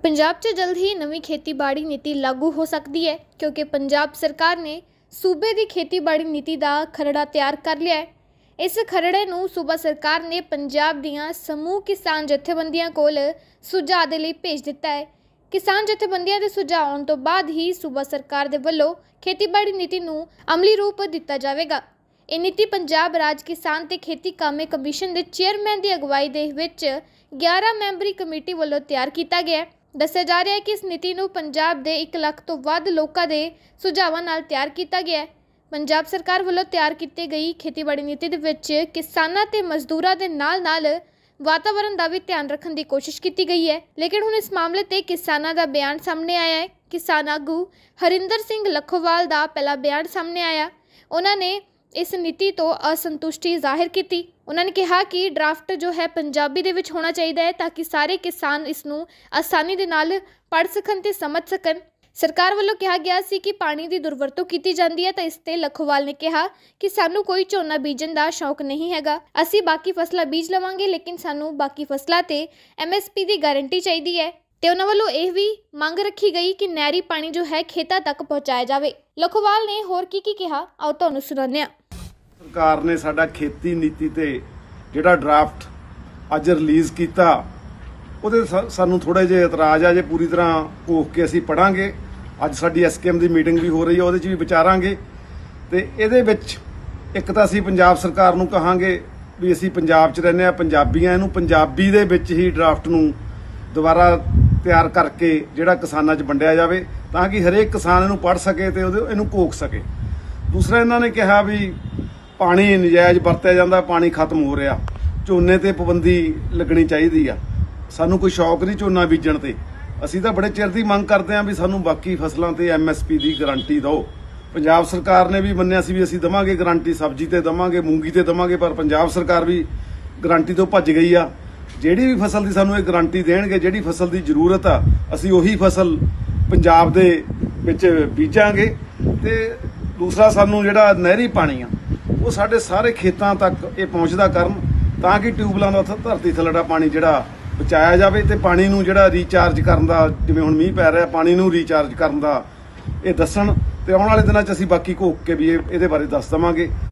पंजाब 'ਚ जल्द ही नवी खेतीबाड़ी नीति लागू हो सकती है क्योंकि पंजाब सरकार ने सूबे की खेतीबाड़ी नीति का खरड़ा तैयार कर लिया है। इस खरड़े नूं सूबा सरकार ने पंजाब दीआं समूह किसान जथेबंदियां कोल सुझाव दे लई भेज दिता है। किसान जथेबंदियां दे सुझाव आउण तो बाद ही सूबा सरकार दे वल्लों खेतीबाड़ी नीति नूं अमली रूप दिता जावेगा। ਇਹ नीति पंजाब राज किसान ते खेती कामे कमीशन के चेयरमैन की अगवाई दे विच 11 मैंबरी कमेटी वालों तैयार किया गया है। दस्सिया जा रहा है कि इस नीति नूं पंजाब दे 1 लाख तो वध लोकां दे सुझावां नाल तैयार किया गया है। पंजाब सरकार वालों तैयार की गई खेतीबाड़ी नीति दे विच किसानां ते मजदूरां दे नाल-नाल वातावरण का भी ध्यान रखने की कोशिश की गई है। लेकिन हुण इस मामले ते किसानां दा बयान सामने आया है। किसान आगू हरिंदर सिंह लखोवाल का पहला बयान सामने आया। उन्होंने इस नीति तो असंतुष्टि जाहिर की। उन्होंने कहा कि ड्राफ्ट जो है पंजाबी दे विच होना चाहिए है ताकि सारे किसान इसनूं आसानी दे नाल पढ़ सकन ते समझ सकन। सरकार वालों कहा गया सी कि पानी की दुरवरतों की जाती है। तो इस ते लखोवाल ने कहा कि सानू कोई झोना बीजन का शौक नहीं हैगा। असी बाकी फसलां बीज लवांगे लेकिन सानू बाकी फसलां ते MSP की गारंटी चाहिए है। ते उन्हां वालों यह भी मंग रखी गई कि नहरी पानी जो है खेतां तक पहुँचाया जाए। लखोवाल ने होर की कहा आओ तुहानूं सुणाने आ। सरकार ने साडा खेती नीति ते जिहड़ा ड्राफ्ट अज रिलीज़ किया ਉਹਦੇ ਸਾਨੂੰ ਥੋੜੇ ਜਿਹੇ ਇਤਰਾਜ਼ ਆ। ਜੇ ਪੂਰੀ ਤਰ੍ਹਾਂ ਘੋਖ ਕੇ ਅਸੀਂ ਪੜਾਂਗੇ, ਅੱਜ ਸਾਡੀ SKM ਦੀ ਮੀਟਿੰਗ ਵੀ ਹੋ ਰਹੀ ਹੈ, ਉਹਦੇ 'ਚ ਵੀ ਵਿਚਾਰਾਂਗੇ। ਤੇ ਇਹਦੇ ਵਿੱਚ ਇੱਕ ਤਾਂ ਅਸੀਂ ਪੰਜਾਬ ਸਰਕਾਰ ਨੂੰ ਕਹਾਂਗੇ ਵੀ ਅਸੀਂ ਪੰਜਾਬ 'ਚ ਰਹਿੰਦੇ ਆ, ਪੰਜਾਬੀਆਂ, ਇਹਨੂੰ ਪੰਜਾਬੀ ਦੇ ਵਿੱਚ ਹੀ ਡਰਾਫਟ ਨੂੰ ਦੁਬਾਰਾ ਤਿਆਰ ਕਰਕੇ ਜਿਹੜਾ ਕਿਸਾਨਾਂ 'ਚ ਵੰਡਿਆ ਜਾਵੇ ਤਾਂ ਕਿ ਹਰੇਕ ਕਿਸਾਨ ਇਹਨੂੰ ਪੜ੍ਹ ਸਕੇ ਤੇ ਇਹਨੂੰ ਘੋਖ ਸਕੇ। ਦੂਸਰਾ ਇਹਨਾਂ ਨੇ ਕਿਹਾ ਵੀ ਪਾਣੀ ਨਜਾਇਜ਼ ਵਰਤਿਆ ਜਾਂਦਾ, ਪਾਣੀ ਖਤਮ ਹੋ ਰਿਹਾ, ਝੋਨੇ ਤੇ ਪਾਬੰਦੀ ਲੱਗਣੀ ਚਾਹੀਦੀ ਆ। ਸਾਨੂੰ ਕੋਈ ਸ਼ੌਕ ਨਹੀਂ ਝੋਨਾ ਬੀਜਣ ਤੇ। ਅਸੀਂ ਤਾਂ ਬੜੇ ਚਿਰ ਦੀ ਮੰਗ ਕਰਦੇ ਆਂ ਵੀ ਸਾਨੂੰ ਬਾਕੀ ਫਸਲਾਂ ਤੇ MSP ਦੀ ਗਾਰੰਟੀ ਦਿਓ। ਪੰਜਾਬ ਸਰਕਾਰ ਨੇ ਵੀ ਮੰਨਿਆ ਸੀ ਵੀ ਅਸੀਂ ਦਵਾਂਗੇ ਗਾਰੰਟੀ, ਸਬਜ਼ੀ ਤੇ ਦਵਾਂਗੇ, ਮੂੰਗੀ ਤੇ ਦਵਾਂਗੇ, ਪਰ ਪੰਜਾਬ ਸਰਕਾਰ ਵੀ ਗਾਰੰਟੀ ਤੋਂ ਭੱਜ ਗਈ ਆ। ਜਿਹੜੀ ਵੀ ਫਸਲ ਦੀ ਸਾਨੂੰ ਇਹ ਗਾਰੰਟੀ ਦੇਣਗੇ, ਜਿਹੜੀ ਫਸਲ ਦੀ ਜ਼ਰੂਰਤ ਆ, ਅਸੀਂ ਉਹੀ ਫਸਲ ਪੰਜਾਬ ਦੇ ਵਿੱਚ ਬੀਜਾਂਗੇ। ਤੇ ਦੂਸਰਾ ਸਾਨੂੰ ਜਿਹੜਾ ਨਹਿਰੀ ਪਾਣੀ ਆ ਉਹ ਸਾਡੇ ਸਾਰੇ ਖੇਤਾਂ ਤੱਕ ਇਹ ਪਹੁੰਚਦਾ ਕਰਨ ਤਾਂ ਕਿ ਟਿਊਬਲਾਂ ਦਾ ਧਰਤੀ ਥੱਲੜਾ ਪਾਣੀ ਜਿਹੜਾ ਬਚਾਇਆ ਜਾਵੇ ਤੇ ਪਾਣੀ ਨੂੰ ਜਿਹੜਾ ਰੀਚਾਰਜ ਕਰਨ ਦਾ, ਜਿਵੇਂ ਹੁਣ ਮੀਂਹ ਪੈ ਰਿਹਾ, ਪਾਣੀ ਨੂੰ ਰੀਚਾਰਜ ਕਰਨ ਦਾ ਇਹ ਦੱਸਣ। ਤੇ ਆਉਣ ਵਾਲੇ ਦਿਨਾਂ 'ਚ ਅਸੀਂ ਬਾਕੀ ਘੋਖ ਕੇ ਵੀ ਇਹਦੇ ਬਾਰੇ ਦੱਸ ਦੇਵਾਂਗੇ।